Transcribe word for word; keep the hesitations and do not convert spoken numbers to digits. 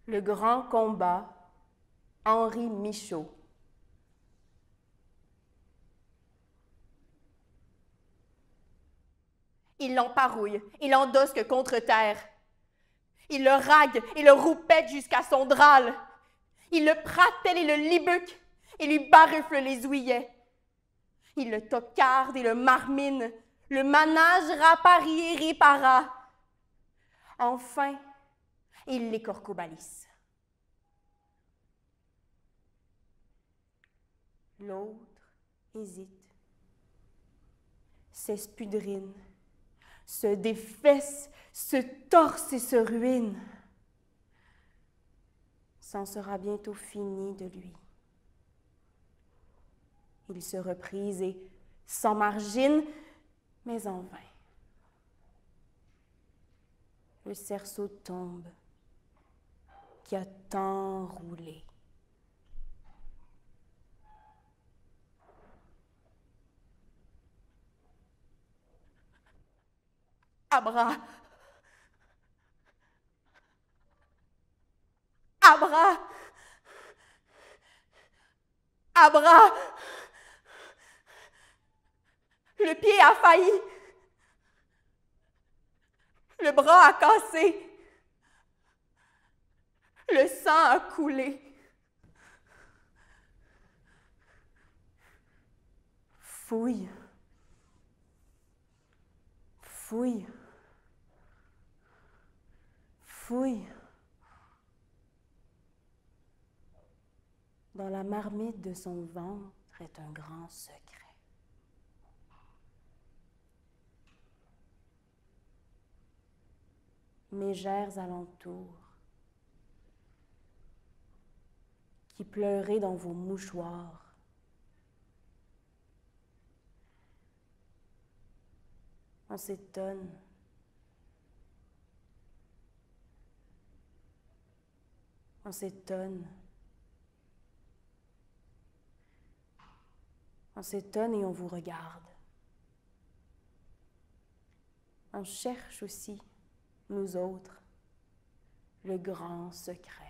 Le grand combat, Henri Michaud. Il l'emparouille et l'endosque contre terre. Il le rague et le roupette jusqu'à son drâle. Il le pratelle et le libuque et lui barufle les ouillets. Il le tocarde et le marmine, le manage rapari et répara. Enfin, il l'écorcobalisse. L'autre hésite, s'espudrine, se défesse, se torse et se ruine. C'en sera bientôt fini de lui. Il se reprise et sans margine, mais en vain. Le cerceau tombe, qui a tant roulé. Abra! Abra! Abra! Le pied a failli. Le bras a cassé. Le sang a coulé. Fouille. Fouille. Fouille. Dans la marmite de son ventre est un grand secret. Mégères alentours, qui pleurez dans vos mouchoirs. On s'étonne. On s'étonne. On s'étonne et on vous regarde. On cherche aussi, nous autres, le grand secret.